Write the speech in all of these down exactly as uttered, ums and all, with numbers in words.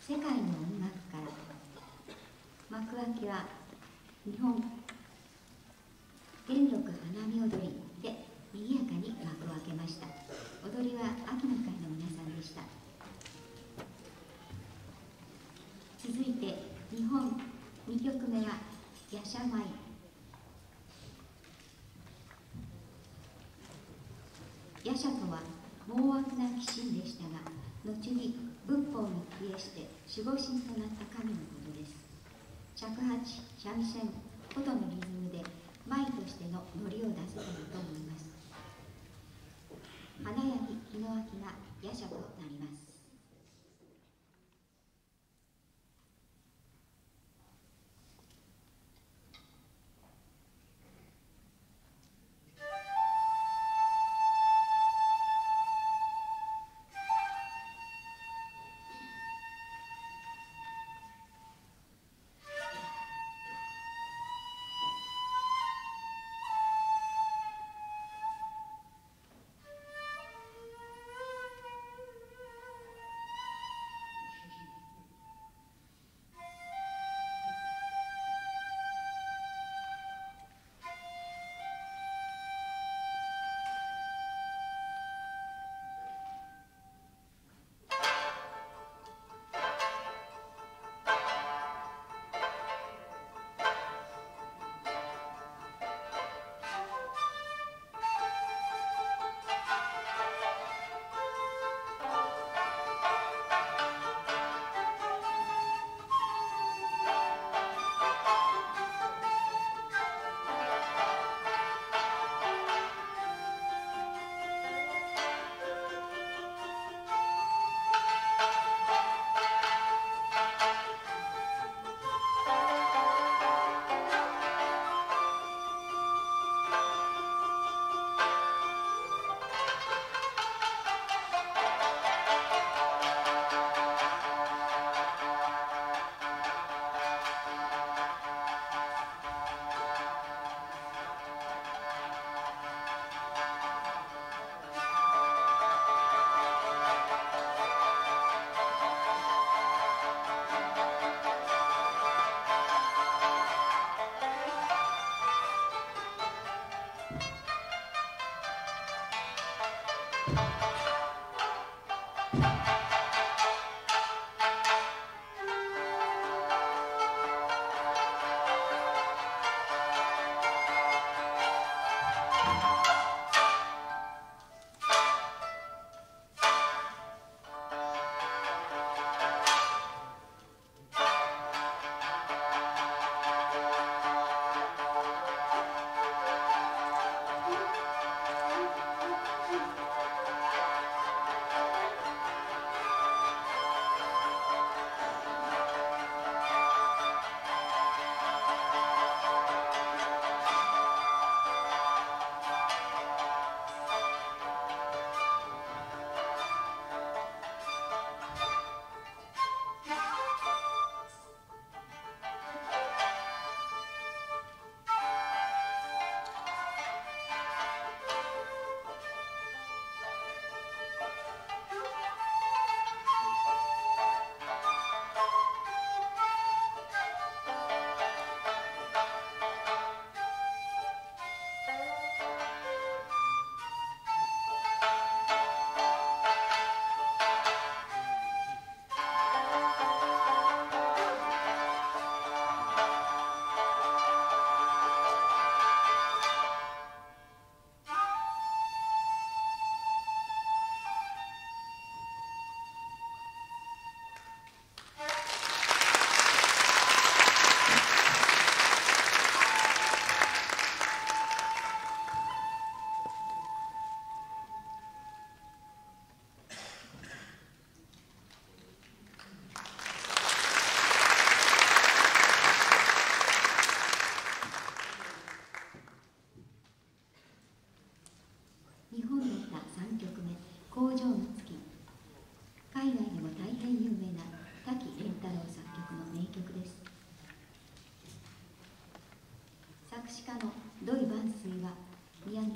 世界の音楽から幕開きは日本元禄花見踊りで賑やかに幕を開けました。踊りは秋の会の皆さんでした。続いて日本にきょくめは夜叉舞。夜叉とは猛悪な鬼神でしたが、後に仏法に帰依して守護神となった神のことです。尺八、三味線、琴のリズムで舞としてのノリを出せたらと思います。花焼き日の秋が夜叉となります。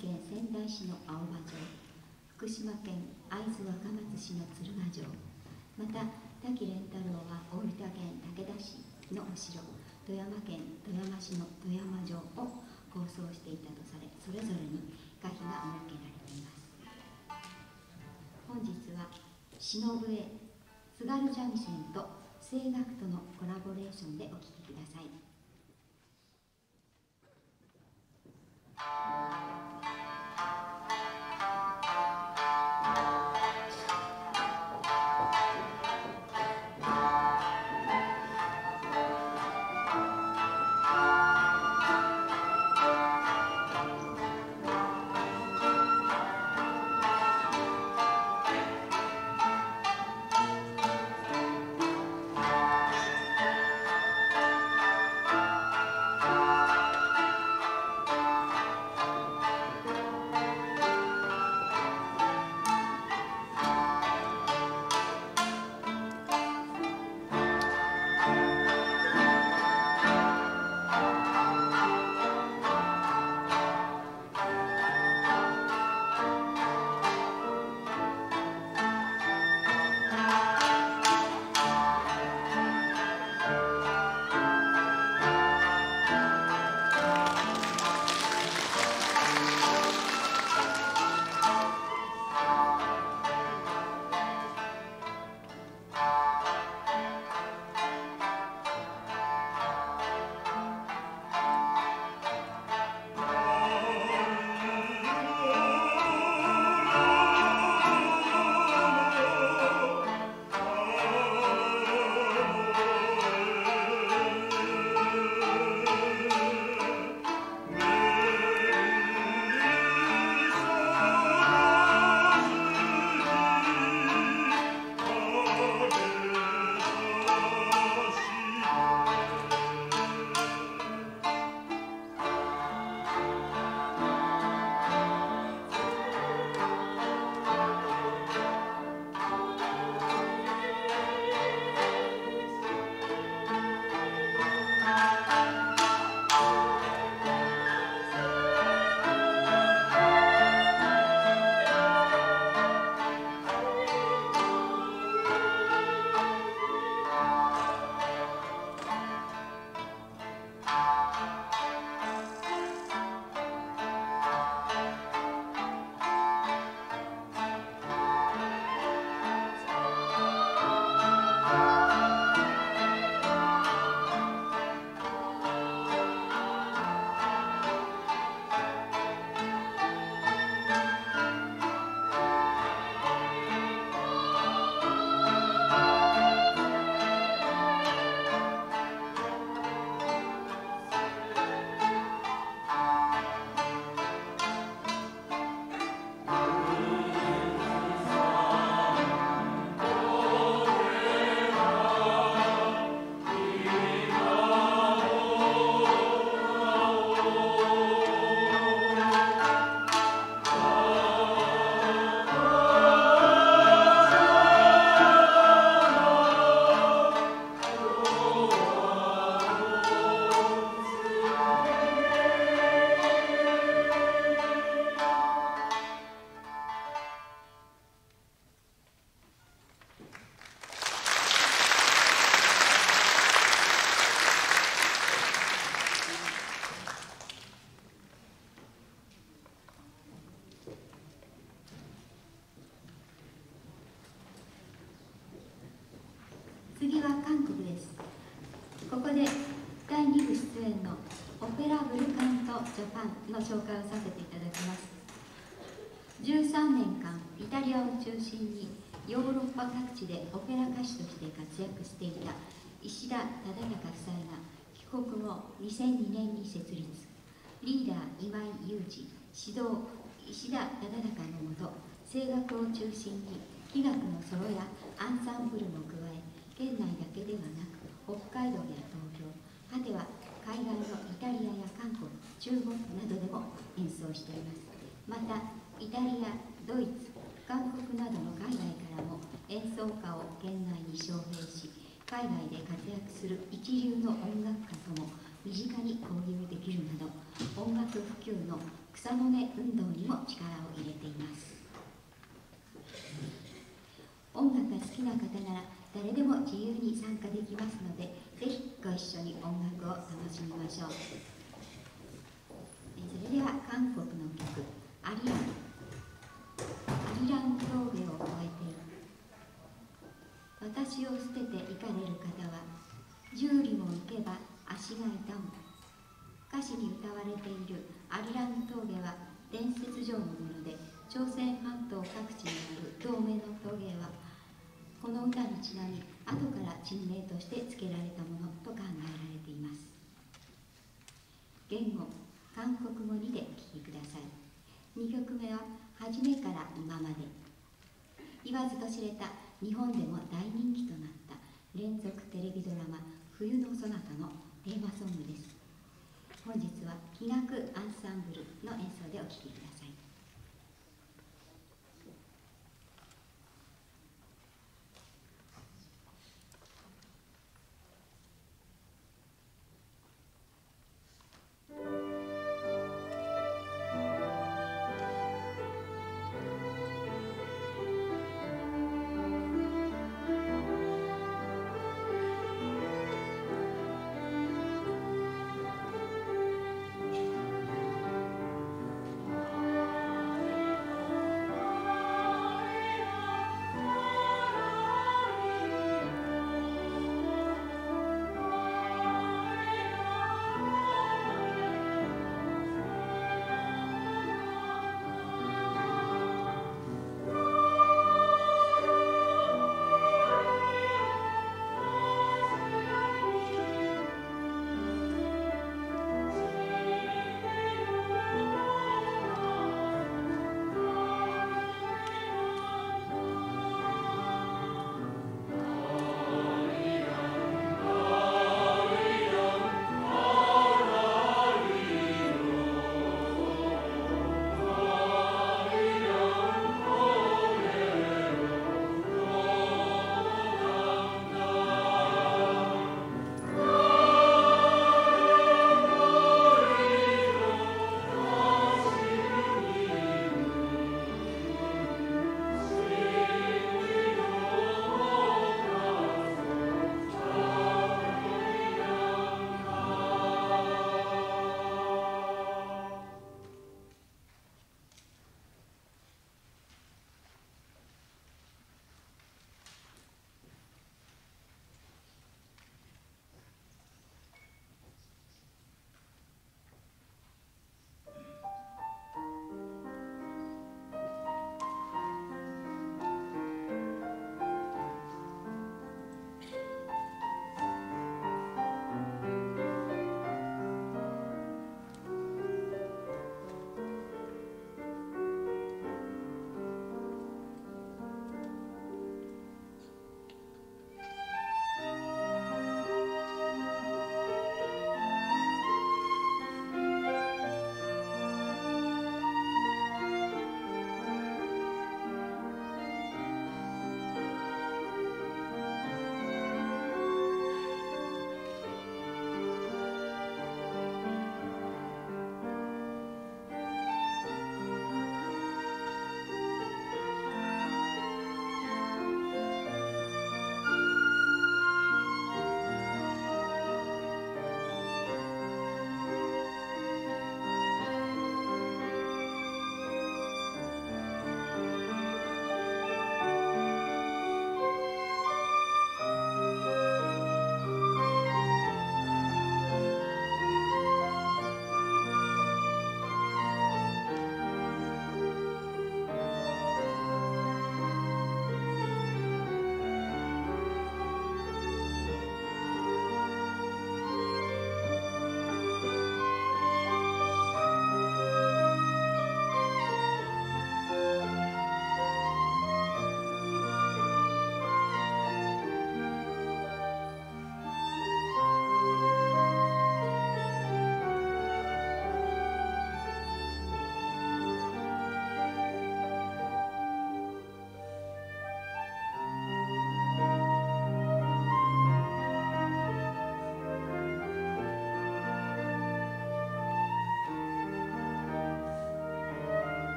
福島県会津若松市の鶴ヶ城、 また滝蓮太郎は大分県武田市のお城、富山県富山市の富山城を構想していたとされ、それぞれに歌碑が設けられています。本日は篠笛、津軽三味線と声楽とのコラボレーションでお聴きください。次は韓国です。ここでだいに部出演のオペラブルカントジャパンの紹介をさせていただきます。じゅうさんねんかんイタリアを中心にヨーロッパ各地でオペラ歌手として活躍していた石田忠敬夫妻が帰国後にせんにねんに設立、リーダー今井裕二、指導石田忠敬のもと、声楽を中心に器楽のソロやアンサンブルも加え、県内だけではなく北海道や東京、果ては海外のイタリアや韓国、中国などでも演奏しています。またイタリア、ドイツ、韓国などの海外からも演奏家を県内に招聘し、海外で活躍する一流の音楽家とも身近に交流できるなど、音楽普及の草の根運動にも力を入れています。音楽が好ききな方なら誰でも自由に参加できますので、ぜひご一緒に音楽を楽しみましょう。それでは韓国の曲「アリラン」アリラン峠を越えている。私を捨てて行かれる方は十里も行けば足が痛む。歌詞に歌われているアリラン峠は伝説上のもので、朝鮮半島各地にある同盟の峠はこの歌にちなみ後から地名として付けられたものと考えられています。言語韓国語にでお聴きください。にきょくめは初めから今まで。言わずと知れた日本でも大人気となった連続テレビドラマ「冬のソナタ」のテーマソングです。本日は器楽アンサンブルの演奏でお聴きください。 「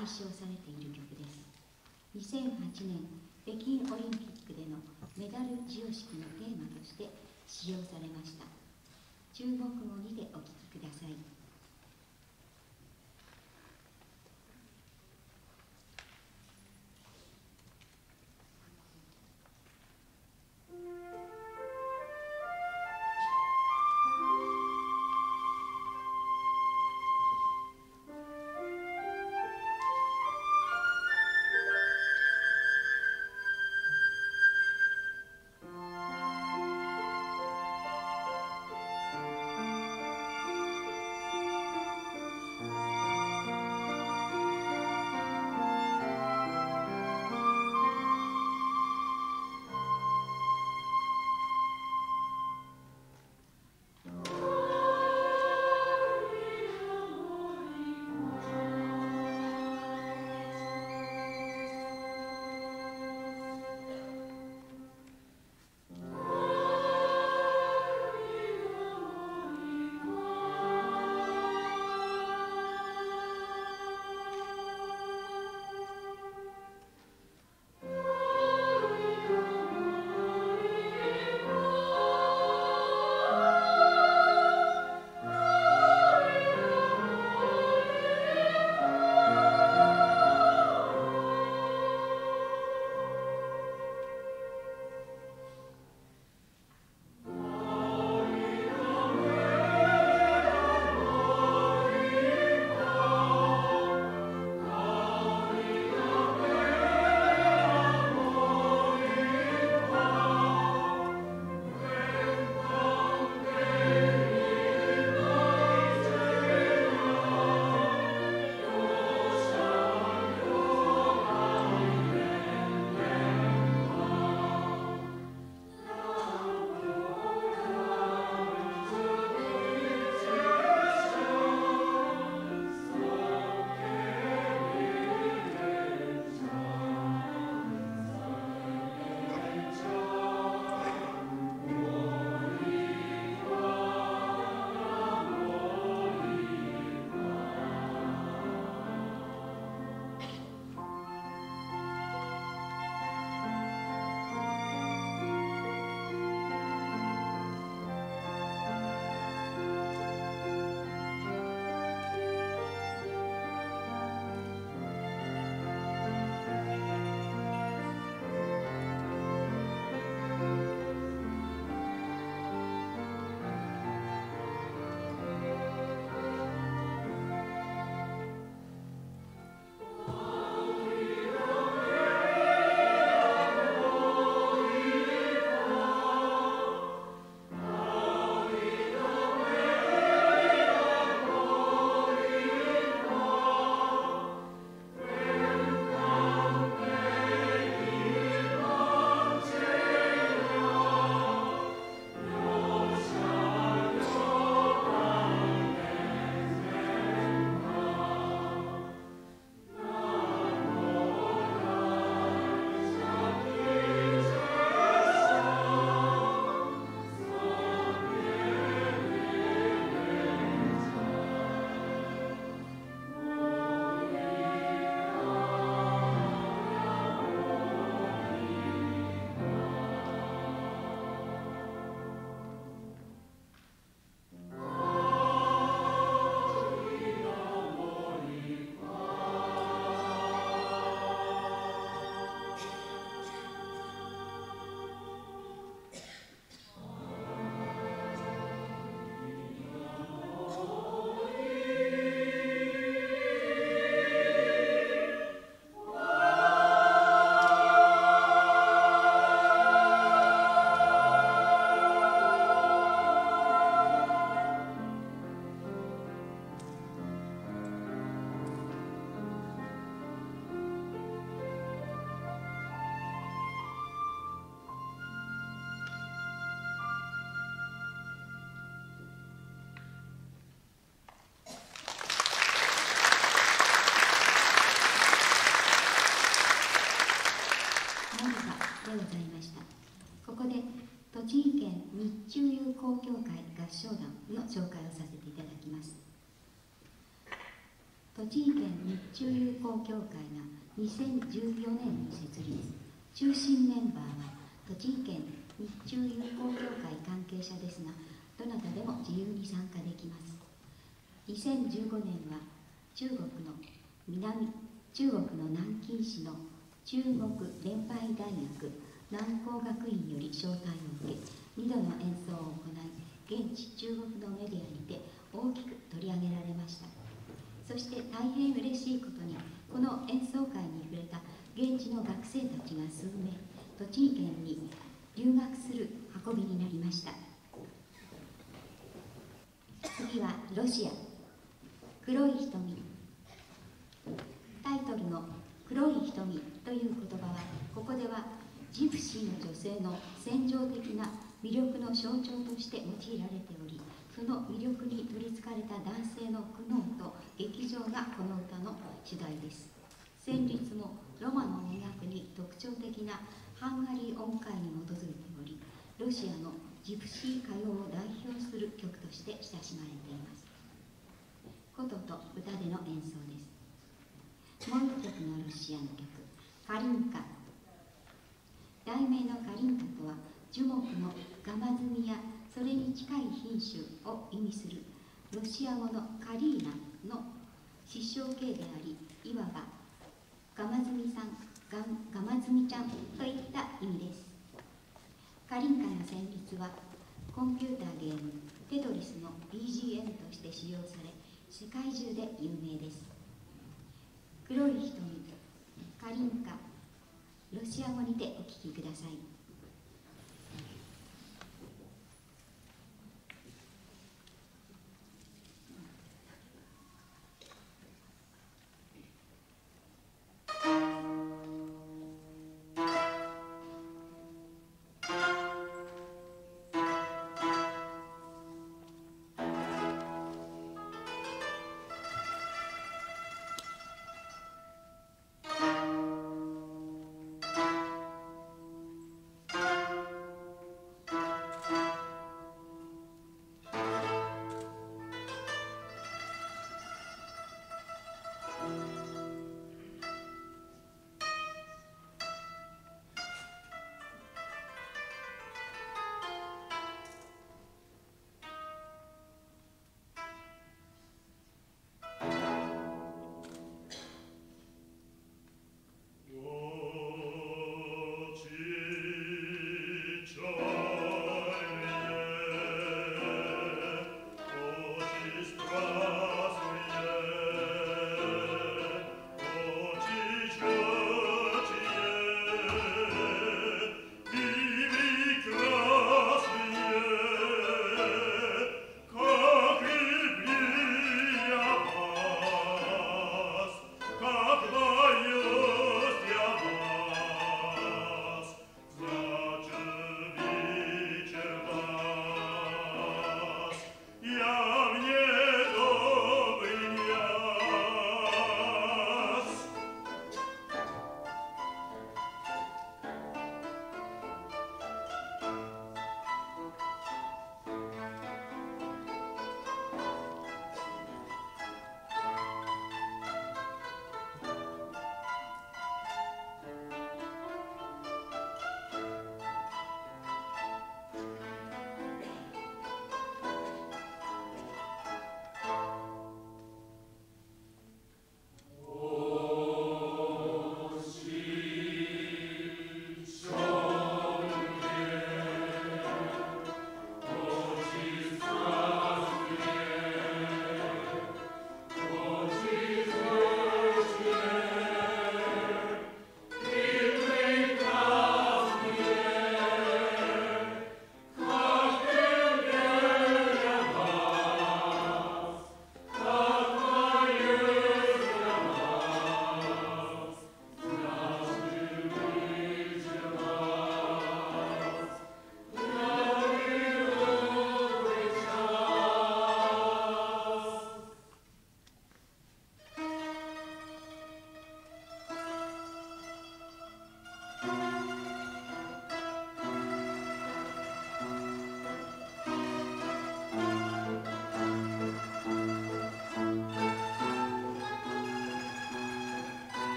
愛唱されている曲です。にせんはちねん北京オリンピックでのメダル授与式のテーマとして使用されました。中国語にてお聴きください。でございました。ここで栃木県日中友好協会合唱団の紹介をさせていただきます。 栃木県日中友好協会がにせんじゅうよねんに設立。中心メンバーは栃木県日中友好協会関係者ですが、どなたでも自由に参加できます。にせんじゅうごねんは中国の南中国の南京市の中国連邦大学南工学院より招待を受け、にどの演奏を行い、現地中国のメディアにて大きく取り上げられました。そして大変嬉しいことに、この演奏会に触れた現地の学生たちが数名、栃木県に留学する運びになりました。次はロシア、黒い瞳。タイトルの黒い瞳という言葉は、ここではジプシーの女性の戦場的な魅力の象徴として用いられており、その魅力に取りつかれた男性の苦悩と劇場がこの歌の主題です。旋律もロマの音楽に特徴的なハンガリー音階に基づいており、ロシアのジプシー歌謡を代表する曲として親しまれています。琴と歌での演奏です。もう一曲のロシアの曲、カリンカ。題名のカリンカとは、樹木のガマズミやそれに近い品種を意味するロシア語のカリーナの失笑形であり、いわばガマズミさん、ガガマズミちゃんといった意味です。カリンカの旋律はコンピューターゲームテトリスの ビージーエム として使用され、世界中で有名です。黒い瞳、カリンカ、ロシア語にてお聴きください。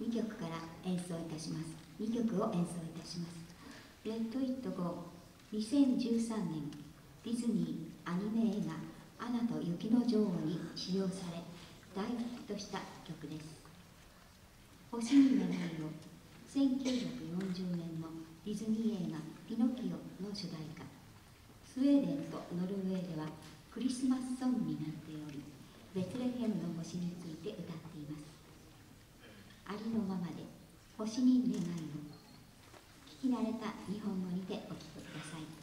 にきょくから演奏いたします。にきょくを演奏いたします。レッド・イット・ゴー、にせんじゅうさんねんディズニーアニメ映画「アナと雪の女王」に使用され大ヒットした曲です。星に願いを、せんきゅうひゃくよんじゅうねんのディズニー映画「ピノキオ」の主題歌。スウェーデンとノルウェーではクリスマスソングになっており、ベツレヘムの星について歌っています。ありのままで星に願いを、聞き慣れた日本語にてお聞きください。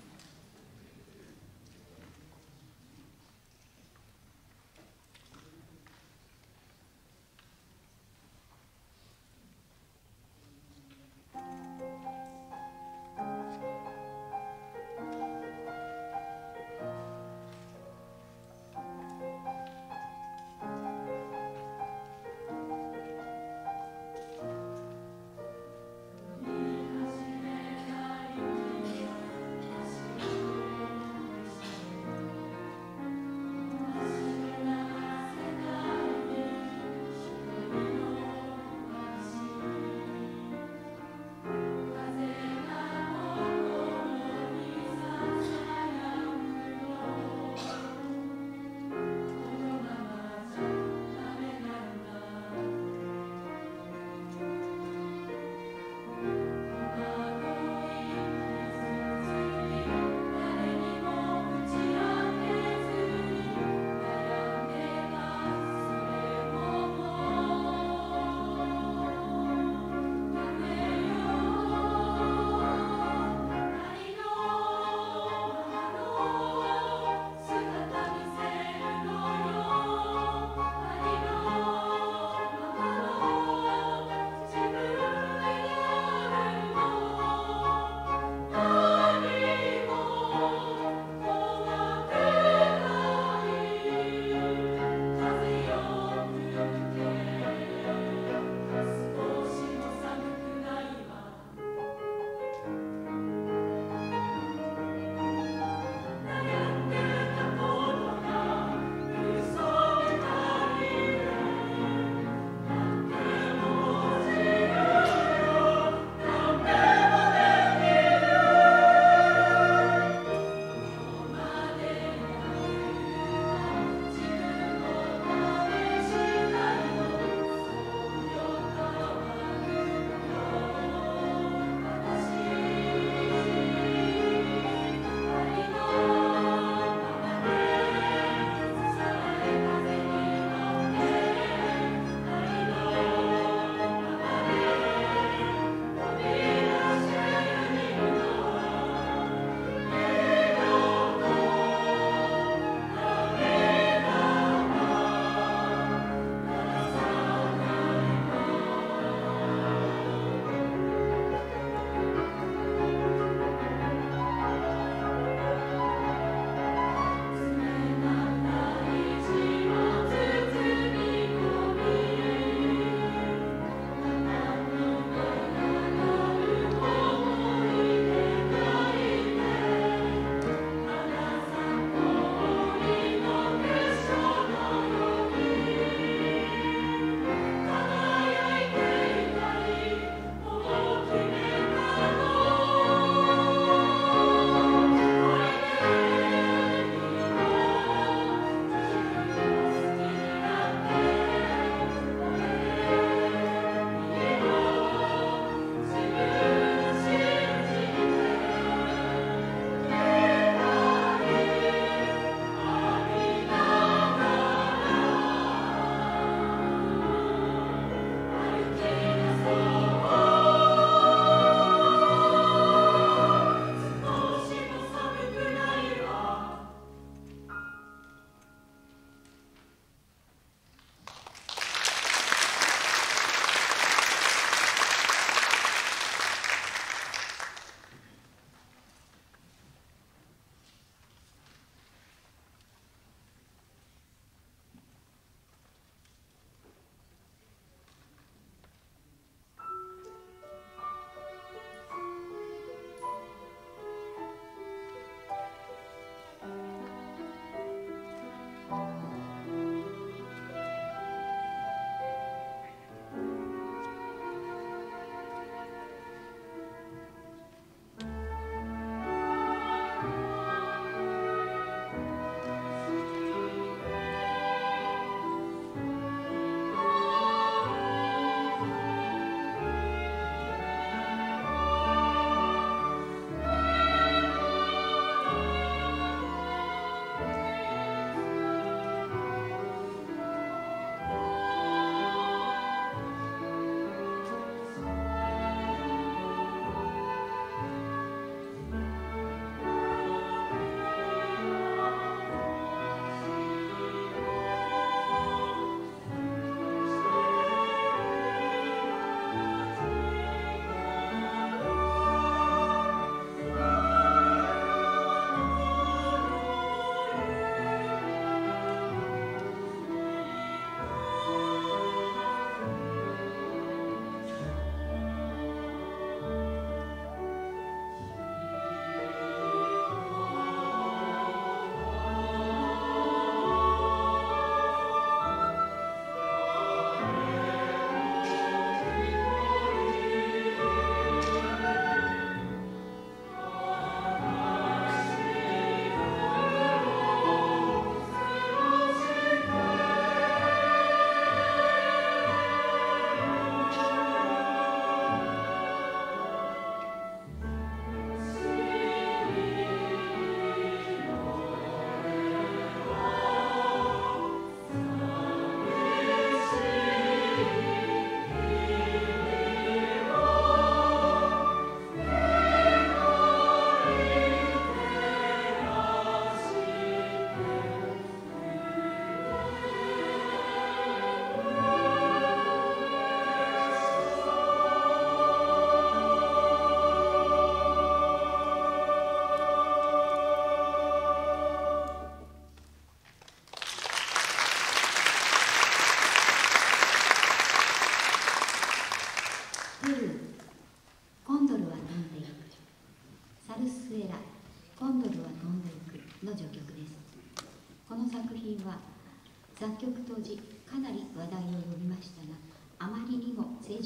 「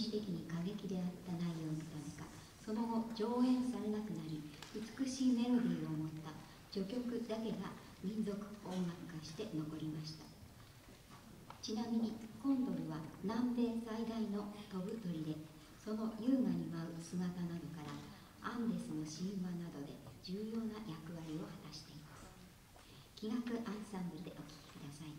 史的に過激であった内容のためか、その後上演されなくなり、美しいメロディーを持った序曲だけが民族音楽化して残りました。ちなみにコンドルは南米最大の飛ぶ鳥で、その優雅に舞う姿などからアンデスの神話などで重要な役割を果たしています。器楽アンサンブルでお聴きください。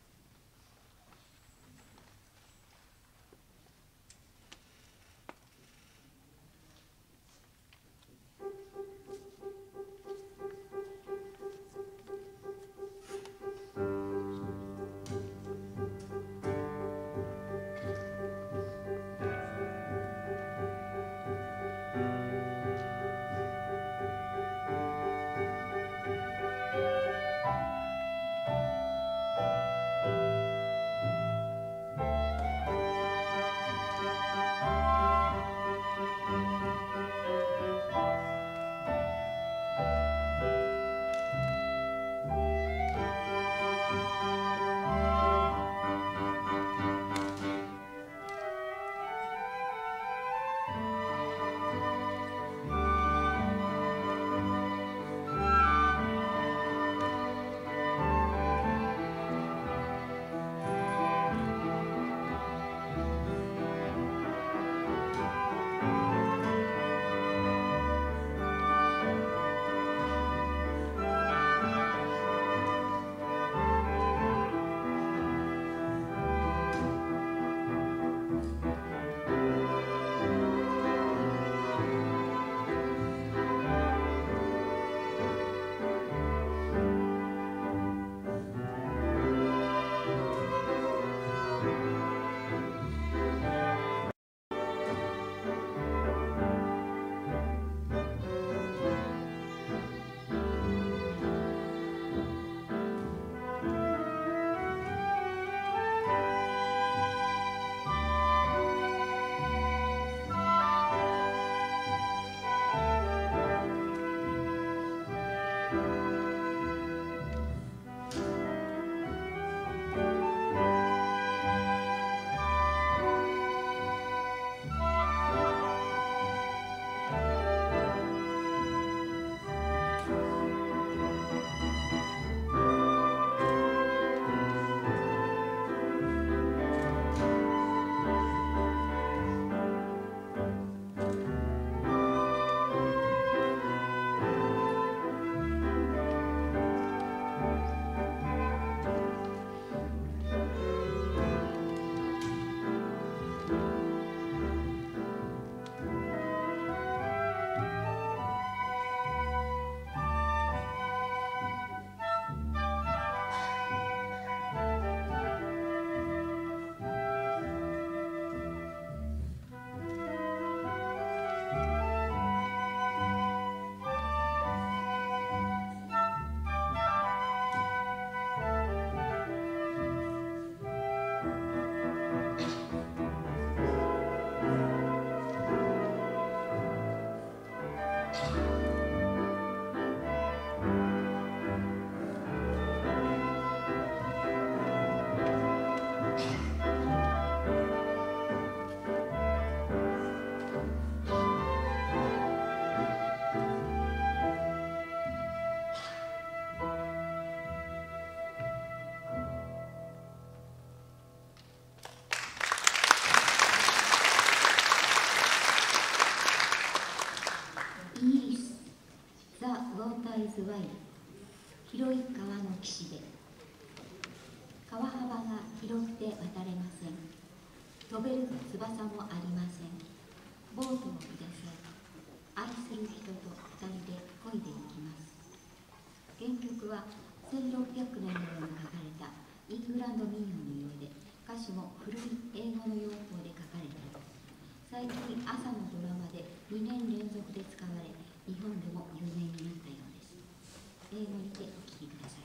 ズワイル、広い川の岸で、川幅が広くて渡れません。飛べる翼もありません。ボートをください。愛する人と二人で漕いでいきます。原曲はせんろっぴゃくねん頃に書かれたイングランド民謡のようで、歌詞も古い英語の用法で書かれています。最近朝のドラマでにねん連続で使われ、日本でも有名になったようです。英語にてお聴きください。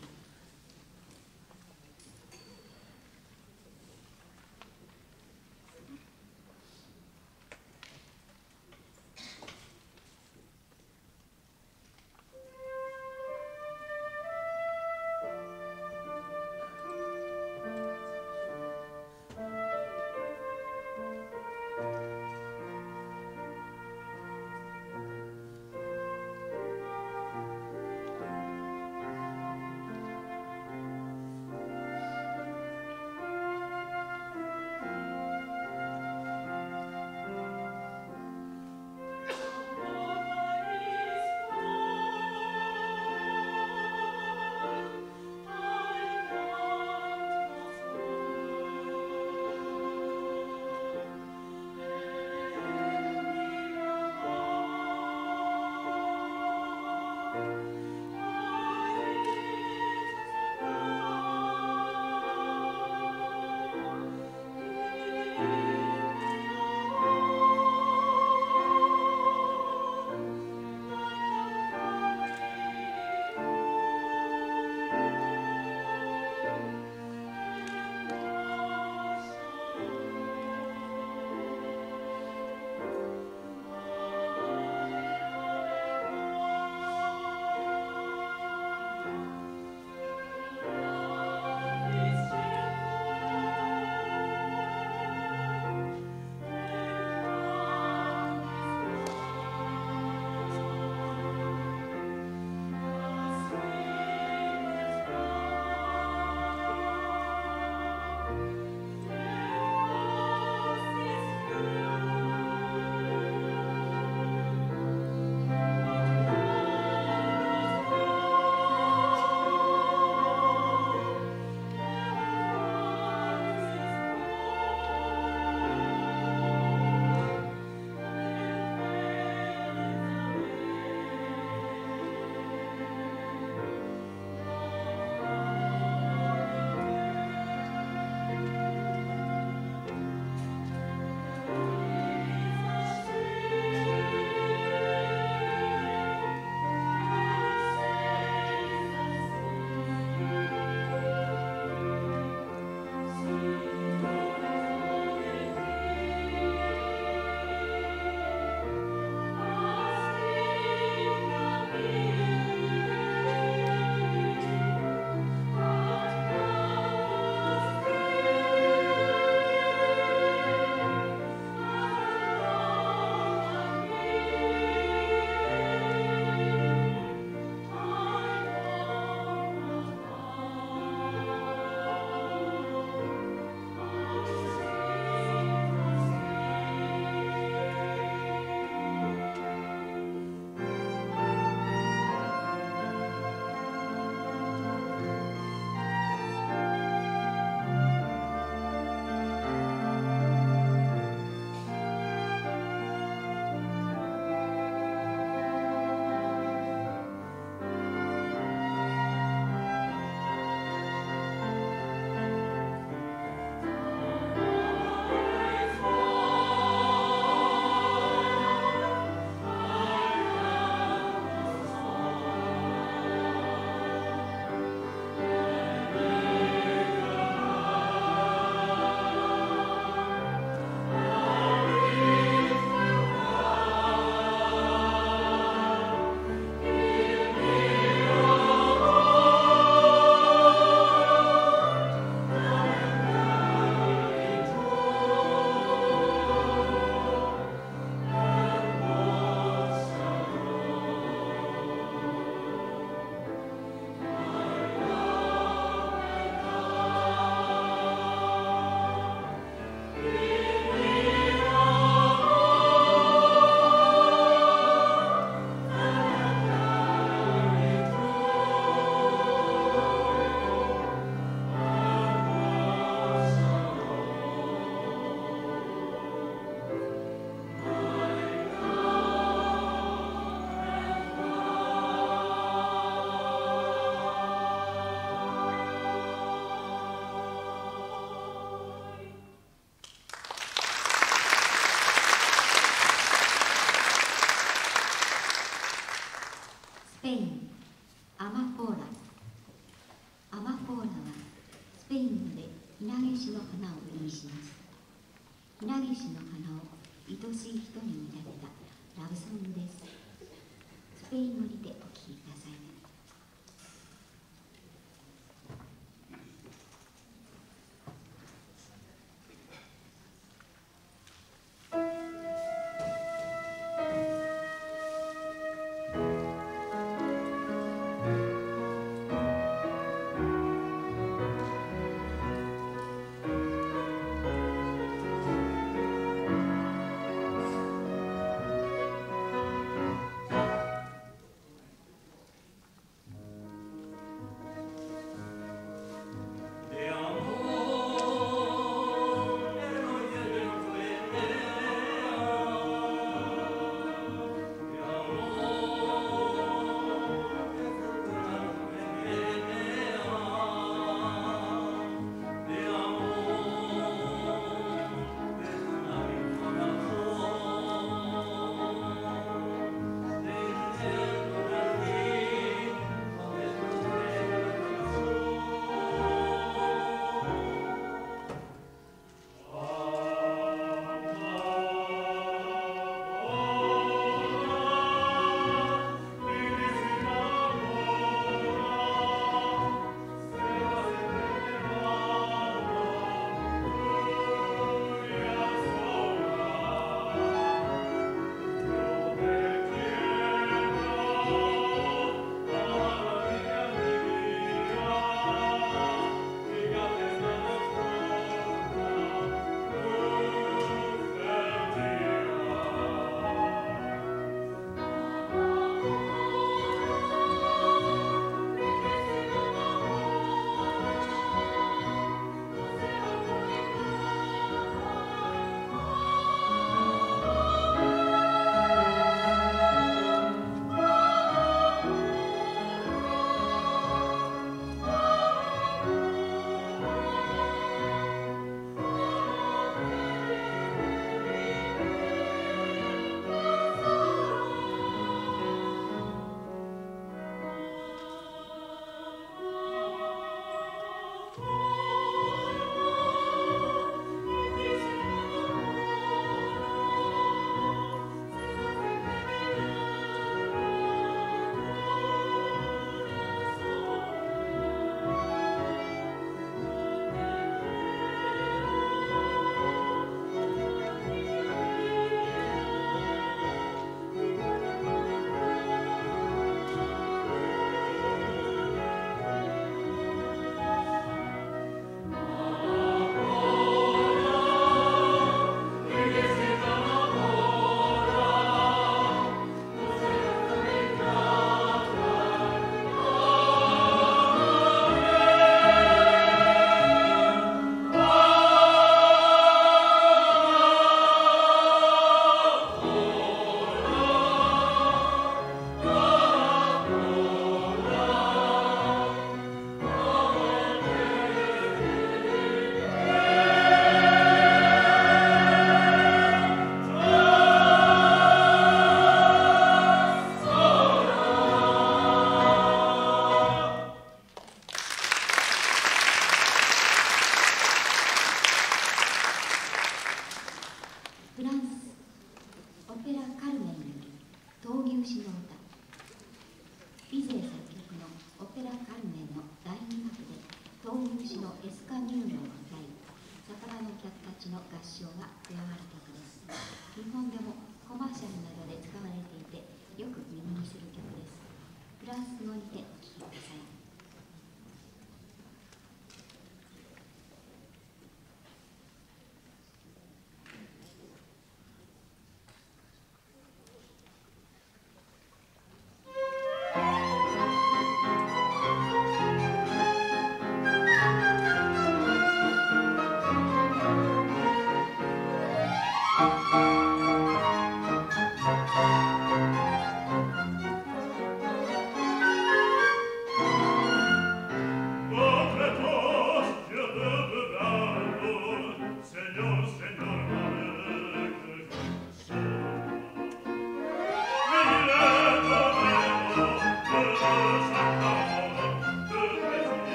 しの花を愛しい人に見立てたラブソングです。スペイン語にてお聴きくださいね。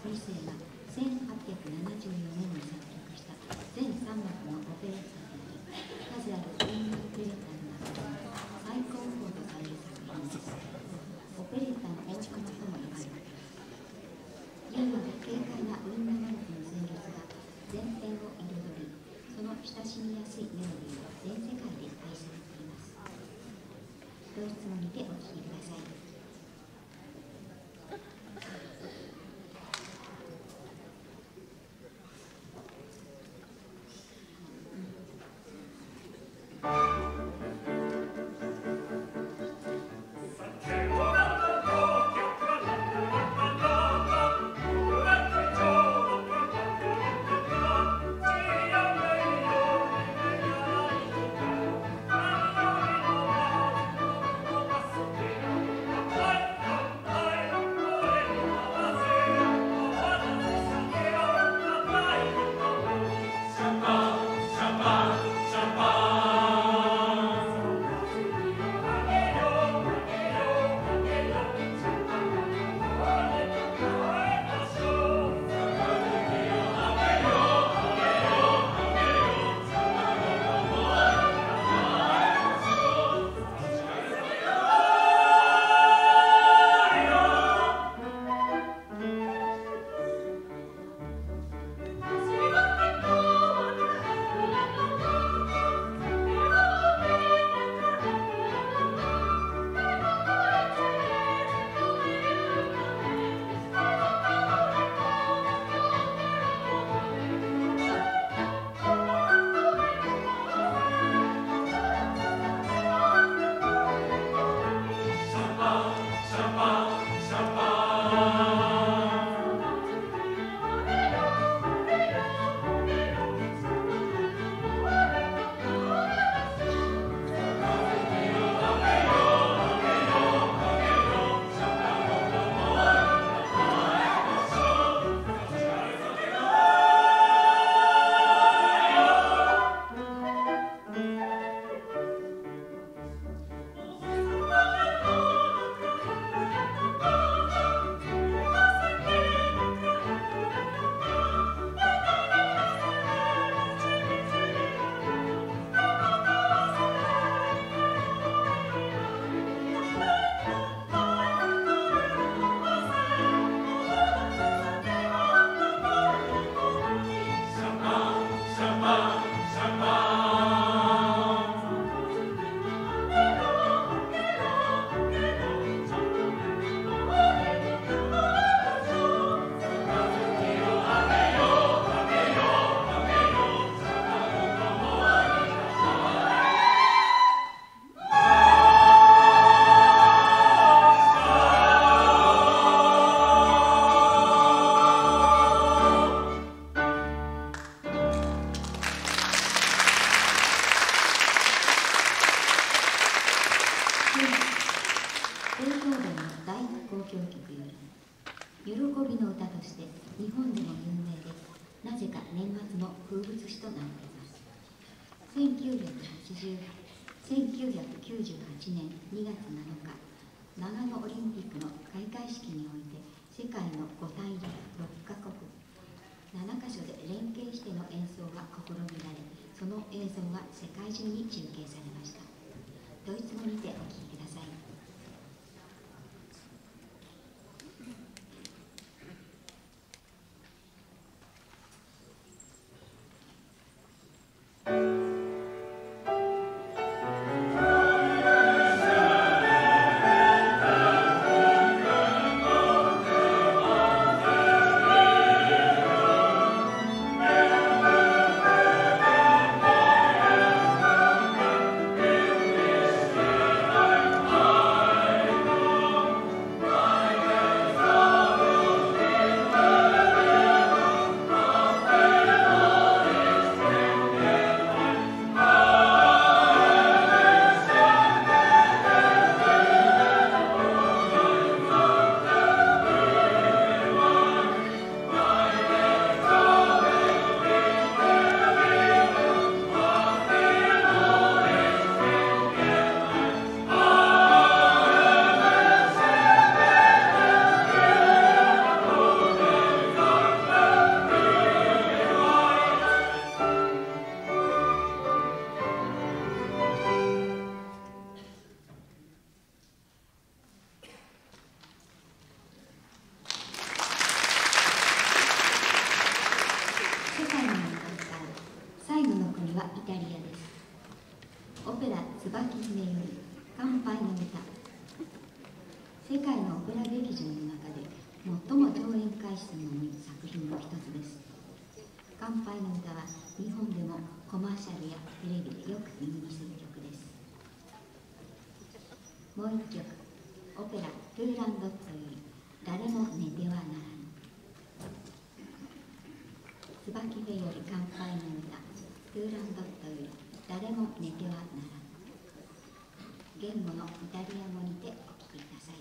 に世がせんはっぴゃくななじゅうよねんに作曲した全さんまくのオペレッタであり、数ある音楽オペレッタの中でも最高峰とされる作品です。オペレッタの王様とも言われています。優雅で軽快なウィンナマルクの旋律が全編を彩り、その親しみやすいメロディーは全世界で愛されています。ご質問にてお聞きください。せんきゅうひゃくきゅうじゅうはちねんにがつなのか、長野オリンピックの開会式において世界のご大陸ろっかこくななかしょで連携しての演奏が試みられ、その映像が世界中に中継されました。ドイツ語にてお聞きください。 Bye. 椿姫より乾杯の歌。世界のオペラ劇場の中で最も上演回数の多い作品の一つです。乾杯の歌は日本でもコマーシャルやテレビでよく耳にする曲です。もう一曲、オペラ「トゥーランドット」より「誰も寝てはならぬ」。椿姫より乾杯の歌「トゥーランドット」より「誰も寝てはならぬ」。言語のイタリア語にてお聞きください。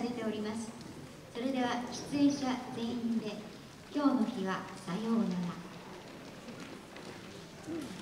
されております。それでは出演者全員で今日の日はさようなら。